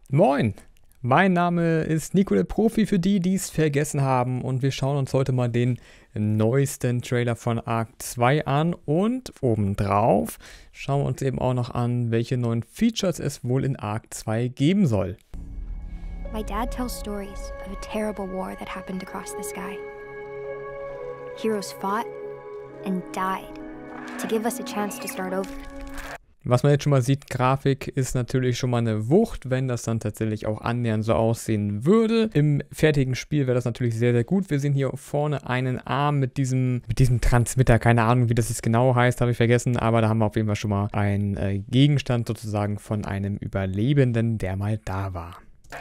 Moin, mein Name ist Nico der Profi für die, die es vergessen haben, und wir schauen uns heute mal den neuesten Trailer von Ark 2 an und obendrauf schauen wir uns eben auch noch an, welche neuen Features es wohl in Ark 2 geben soll. My dad tells stories of a terrible war that happened across the sky. Heroes fought and died to give us a chance to start over. Was man jetzt schon mal sieht, Grafik ist natürlich schon mal eine Wucht, wenn das dann tatsächlich auch annähernd so aussehen würde. Im fertigen Spiel wäre das natürlich sehr, sehr gut. Wir sehen hier vorne einen Arm mit diesem Transmitter. Keine Ahnung, wie das jetzt genau heißt, habe ich vergessen. Aber da haben wir auf jeden Fall schon mal einen Gegenstand sozusagen von einem Überlebenden, der mal da war.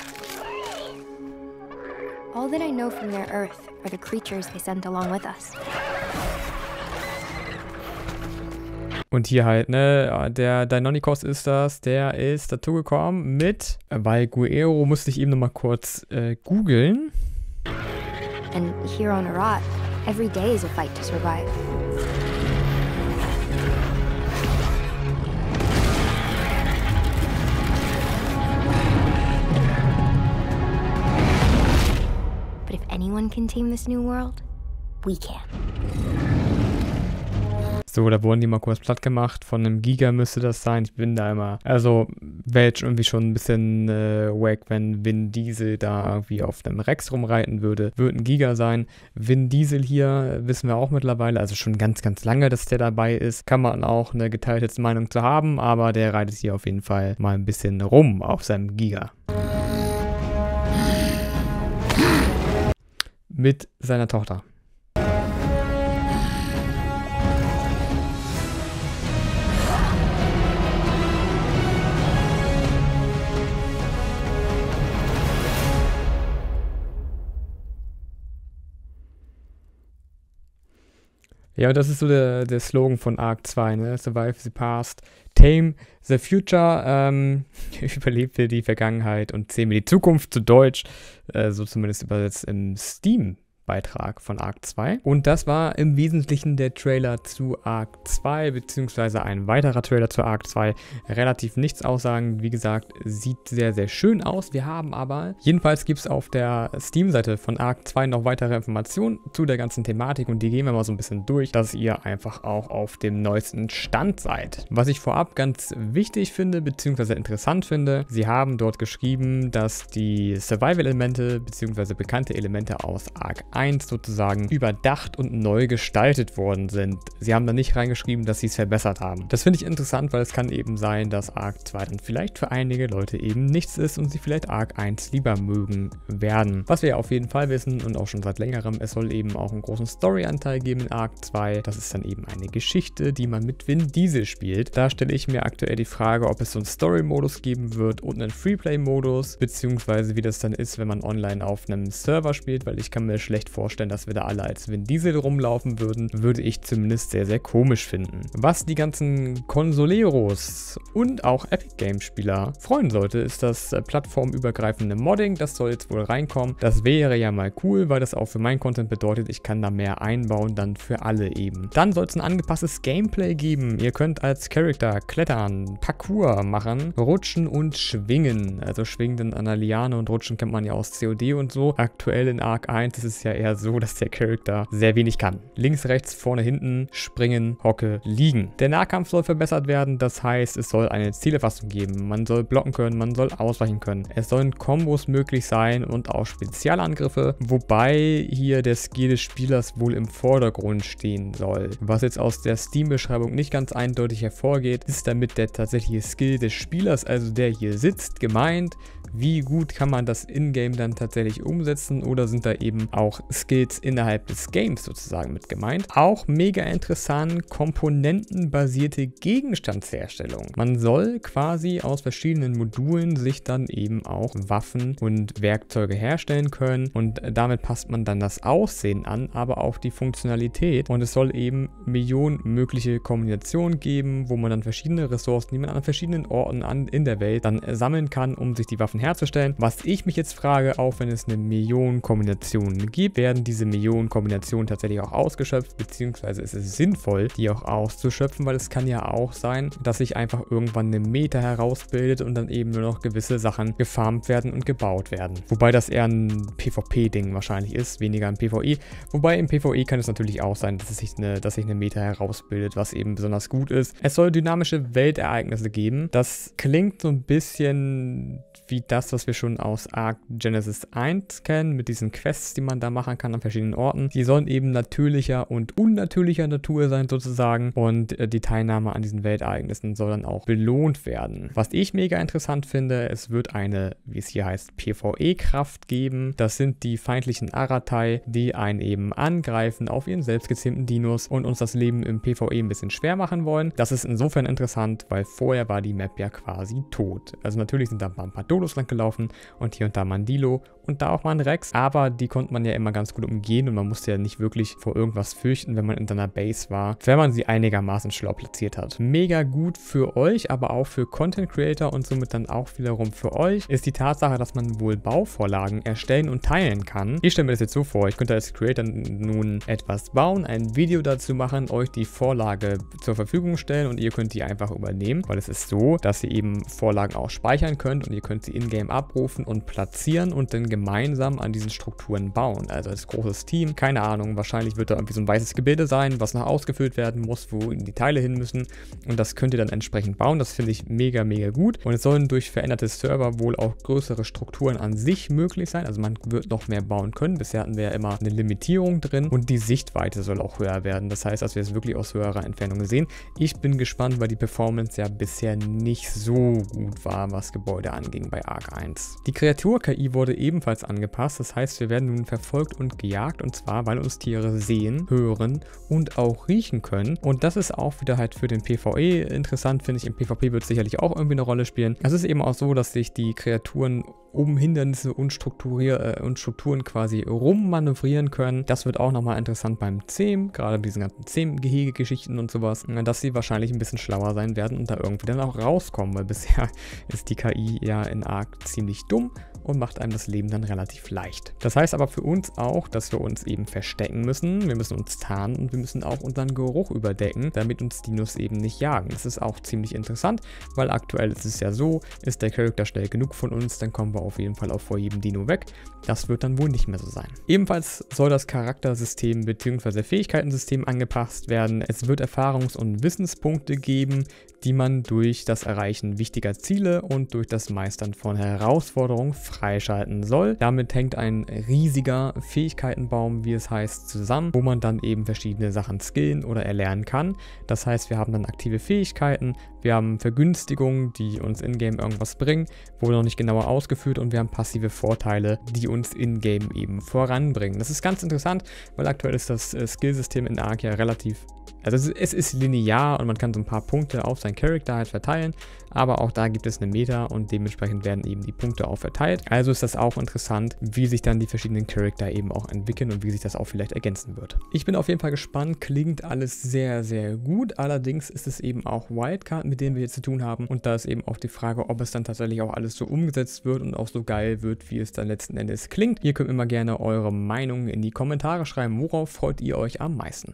All that I know from their Earth are the creatures they sent along with us. Und hier halt, ne, der Deinonychos ist das, der ist dazugekommen mit, weil Guerrero musste ich eben nochmal kurz googeln. And here on Arat, every day is a fight to survive. But if anyone can tame this new world, we can. So, da wurden die mal kurz platt gemacht. Von einem Giga müsste das sein. Ich bin da immer. Also, wäre jetzt irgendwie schon ein bisschen wack, wenn Vin Diesel da irgendwie auf einem Rex rumreiten würde. Würde ein Giga sein. Vin Diesel hier wissen wir auch mittlerweile, also schon ganz, ganz lange, dass der dabei ist. Kann man auch eine geteilte Meinung zu haben, aber der reitet hier auf jeden Fall mal ein bisschen rum auf seinem Giga. Mit seiner Tochter. Ja, und das ist so der Slogan von Ark 2, ne? Survive the past, tame the future, überlebe die Vergangenheit und zähme die Zukunft, zu Deutsch, so zumindest übersetzt im Steam-Beitrag von Ark 2. Und das war im Wesentlichen der Trailer zu Ark 2, beziehungsweise ein weiterer Trailer zu Ark 2. Relativ nichts aussagen, wie gesagt, sieht sehr, sehr schön aus. Wir haben aber, jedenfalls gibt es auf der Steam-Seite von Ark 2 noch weitere Informationen zu der ganzen Thematik und die gehen wir mal so ein bisschen durch, dass ihr einfach auch auf dem neuesten Stand seid. Was ich vorab ganz wichtig finde, beziehungsweise interessant finde, sie haben dort geschrieben, dass die Survival-Elemente, beziehungsweise bekannte Elemente aus Ark 1 sozusagen überdacht und neu gestaltet worden sind. Sie haben da nicht reingeschrieben, dass sie es verbessert haben. Das finde ich interessant, weil es kann eben sein, dass Ark 2 dann vielleicht für einige Leute eben nichts ist und sie vielleicht Ark 1 lieber mögen werden. Was wir ja auf jeden Fall wissen und auch schon seit längerem, es soll eben auch einen großen Story-Anteil geben in Ark 2. Das ist dann eben eine Geschichte, die man mit Vin Diesel spielt. Da stelle ich mir aktuell die Frage, ob es so einen Story-Modus geben wird und einen Freeplay-Modus, beziehungsweise wie das dann ist, wenn man online auf einem Server spielt, weil ich kann mir schlecht vorstellen, dass wir da alle als Vin Diesel rumlaufen würden, würde ich zumindest sehr, sehr komisch finden. Was die ganzen Consoleros und auch Epic Games Spieler freuen sollte, ist das plattformübergreifende Modding. Das soll jetzt wohl reinkommen. Das wäre ja mal cool, weil das auch für meinen Content bedeutet, ich kann da mehr einbauen, dann für alle eben. Dann soll es ein angepasstes Gameplay geben. Ihr könnt als Charakter klettern, Parkour machen, rutschen und schwingen. Also schwingen an der Liane und rutschen kennt man ja aus COD und so. Aktuell in Ark 1 ist es ja eher so, dass der Charakter sehr wenig kann. Links, rechts, vorne, hinten, springen, hocke, liegen. Der Nahkampf soll verbessert werden, das heißt, es soll eine Zielerfassung geben. Man soll blocken können, man soll ausweichen können. Es sollen Kombos möglich sein und auch Spezialangriffe, wobei hier der Skill des Spielers wohl im Vordergrund stehen soll. Was jetzt aus der Steam-Beschreibung nicht ganz eindeutig hervorgeht, ist damit der tatsächliche Skill des Spielers, also der hier sitzt, gemeint. Wie gut kann man das in-game dann tatsächlich umsetzen oder sind da eben auch Skills innerhalb des Games sozusagen mit gemeint? Auch mega interessant, komponentenbasierte Gegenstandsherstellung. Man soll quasi aus verschiedenen Modulen sich dann eben auch Waffen und Werkzeuge herstellen können und damit passt man dann das Aussehen an, aber auch die Funktionalität und es soll eben Millionen mögliche Kombinationen geben, wo man dann verschiedene Ressourcen, die man an verschiedenen Orten in der Welt dann sammeln kann, um sich die Waffen herzustellen. Was ich mich jetzt frage, auch wenn es eine Million Kombinationen gibt, PvP werden diese Millionen-Kombinationen tatsächlich auch ausgeschöpft, beziehungsweise ist es sinnvoll, die auch auszuschöpfen, weil es kann ja auch sein, dass sich einfach irgendwann eine Meta herausbildet und dann eben nur noch gewisse Sachen gefarmt werden und gebaut werden. Wobei das eher ein PvP-Ding wahrscheinlich ist, weniger ein PvE. Wobei im PvE kann es natürlich auch sein, dass sich eine Meta herausbildet, was eben besonders gut ist. Es soll dynamische Weltereignisse geben. Das klingt so ein bisschen wie das, was wir schon aus Ark Genesis 1 kennen, mit diesen Quests, die man da machen kann an verschiedenen Orten. Die sollen eben natürlicher und unnatürlicher Natur sein sozusagen und die Teilnahme an diesen Weltereignissen soll dann auch belohnt werden. Was ich mega interessant finde, es wird eine, wie es hier heißt, PvE-Kraft geben. Das sind die feindlichen Aratai, die einen eben angreifen auf ihren selbstgezähmten Dinos und uns das Leben im PvE ein bisschen schwer machen wollen. Das ist insofern interessant, weil vorher war die Map ja quasi tot. Also natürlich sind da mal ein paar Dodos lang gelaufen und hier und da mal ein Dilo und da auch mal ein Rex, aber die konnte man ja immer ganz gut umgehen und man musste ja nicht wirklich vor irgendwas fürchten, wenn man in seiner Base war, wenn man sie einigermaßen schlau platziert hat. Mega gut für euch, aber auch für Content Creator und somit dann auch wiederum für euch, ist die Tatsache, dass man wohl Bauvorlagen erstellen und teilen kann. Ich stelle mir das jetzt so vor, ich könnte als Creator nun etwas bauen, ein Video dazu machen, euch die Vorlage zur Verfügung stellen und ihr könnt die einfach übernehmen, weil es ist so, dass ihr eben Vorlagen auch speichern könnt und ihr könnt sie in-game abrufen und platzieren und dann gemeinsam an diesen Strukturen bauen. Also als großes Team, keine Ahnung, wahrscheinlich wird da irgendwie so ein weißes Gebilde sein, was noch ausgefüllt werden muss, wo die Teile hin müssen und das könnt ihr dann entsprechend bauen. Das finde ich mega, mega gut und es sollen durch veränderte Server wohl auch größere Strukturen an sich möglich sein. Also man wird noch mehr bauen können. Bisher hatten wir ja immer eine Limitierung drin und die Sichtweite soll auch höher werden. Das heißt, dass wir es wirklich aus höherer Entfernung sehen. Ich bin gespannt, weil die Performance ja bisher nicht so gut war, was Gebäude anging bei Ark 1. Die Kreatur-KI wurde ebenfalls angepasst. Das heißt, wir werden nun verfolgt und gejagt und zwar, weil uns Tiere sehen, hören und auch riechen können. Und das ist auch wieder halt für den PvE interessant, finde ich. Im PvP wird es sicherlich auch irgendwie eine Rolle spielen. Es ist eben auch so, dass sich die Kreaturen um Hindernisse und Strukturen quasi rummanövrieren können. Das wird auch nochmal interessant beim Zähmen, gerade diesen ganzen Zähm-Gehege-Geschichten und sowas, dass sie wahrscheinlich ein bisschen schlauer sein werden und da irgendwie dann auch rauskommen, weil bisher ist die KI ja in Ark ziemlich dumm und macht einem das Leben dann relativ leicht. Das heißt aber für uns auch, dass wir uns eben verstecken müssen, wir müssen uns tarnen und wir müssen auch unseren Geruch überdecken, damit uns Dinos eben nicht jagen. Das ist auch ziemlich interessant, weil aktuell ist es ja so, ist der Charakter schnell genug von uns, dann kommen wir auf jeden Fall auch vor jedem Dino weg. Das wird dann wohl nicht mehr so sein. Ebenfalls soll das Charaktersystem bzw. Fähigkeitensystem angepasst werden. Es wird Erfahrungs- und Wissenspunkte geben, die man durch das Erreichen wichtiger Ziele und durch das Meistern von Herausforderungen freischalten soll. Damit hängt ein riesiger Fähigkeitenbaum, wie es heißt, zusammen, wo man dann eben verschiedene Sachen skillen oder erlernen kann. Das heißt, wir haben dann aktive Fähigkeiten, wir haben Vergünstigungen, die uns in-game irgendwas bringen, wurde noch nicht genauer ausgeführt und wir haben passive Vorteile, die uns in-game eben voranbringen. Das ist ganz interessant, weil aktuell ist das Skillsystem in Ark ja relativ, also es ist linear und man kann so ein paar Punkte auf seinen Charakter halt verteilen, aber auch da gibt es eine Meta und dementsprechend werden eben die Punkte auch verteilt. Also ist das auch interessant, wie sich dann die verschiedenen Charakter eben auch entwickeln und wie sich das auch vielleicht ergänzen wird. Ich bin auf jeden Fall gespannt, klingt alles sehr, sehr gut, allerdings ist es eben auch Wildcard, mit denen wir jetzt zu tun haben und da ist eben auch die Frage, ob es dann tatsächlich auch alles so umgesetzt wird und auch so geil wird, wie es dann letzten Endes klingt. Ihr könnt immer gerne eure Meinung in die Kommentare schreiben, worauf freut ihr euch am meisten?